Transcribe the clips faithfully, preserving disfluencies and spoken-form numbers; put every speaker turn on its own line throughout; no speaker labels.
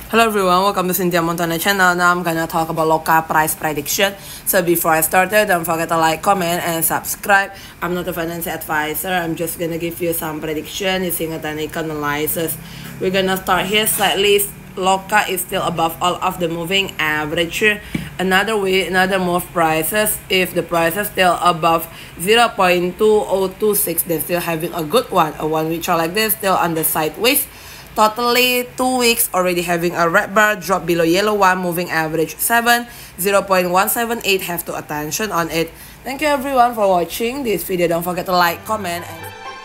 Hello everyone, welcome to Cynthia Montana channel. Now I'm gonna talk about local price prediction. So before I started, don't forget to like, comment, and subscribe. I'm not a financial advisor. I'm just gonna give you some prediction using a technical analysis. We're gonna start here slightly. Local is still above all of the moving average. Another way, another move prices. If the price is still above zero point two zero two six, they're still having a good one. A one week chart like this, still on the sideways. Totally two weeks already having a red bar, drop below yellow one, moving average seven, zero point one seven eight, have to attention on it. Thank you everyone for watching this video. Don't forget to like, comment, and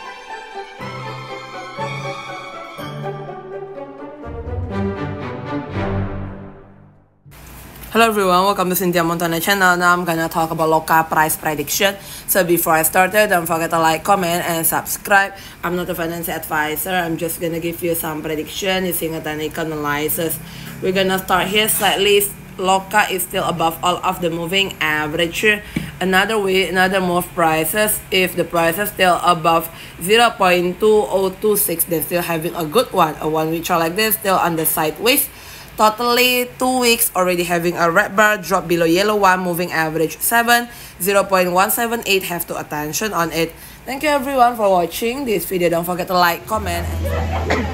hello everyone, welcome to Cynthia Montana channel. Now I'm gonna talk about local price prediction. So before I started, don't forget to like, comment, and subscribe. I'm not a financial advisor. I'm just gonna give you some prediction using a technical analysis. We're gonna start here slightly. Local is still above all of the moving average. Another way, another move prices. If the price is still above zero point two zero two six, they're still having a good one. A one week chart like this, still on the sideways. Totally two weeks already having a red bar, drop below yellow one, moving average seven, zero point one seven eight, have to attention on it. Thank you everyone for watching this video. Don't forget to like, comment, and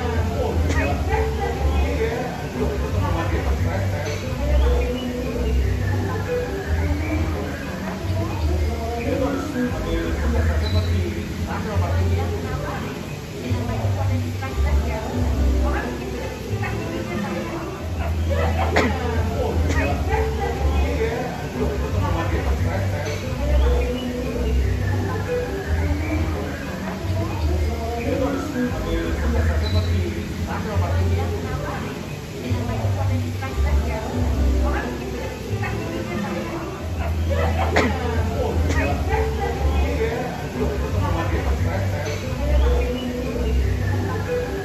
Thank you.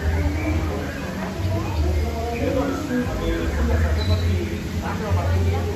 Thank you.